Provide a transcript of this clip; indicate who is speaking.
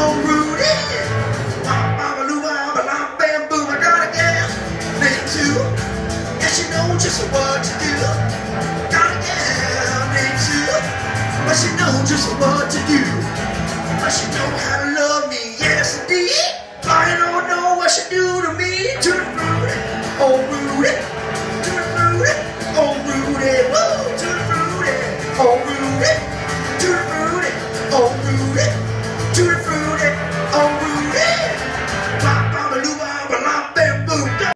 Speaker 1: Oh, Rudy. Bam, boom, I got a gal named Sue. Yeah, she knows just what to do. Got a gal named Sue. But she knows just what to do. But she know how to love me, yes indeed. I don't know what she do to me. To the fruity, oh Rudy. To the fruity, oh Rudy. Woo! To the fruity, oh Rudy. To the fruity, oh Rudy.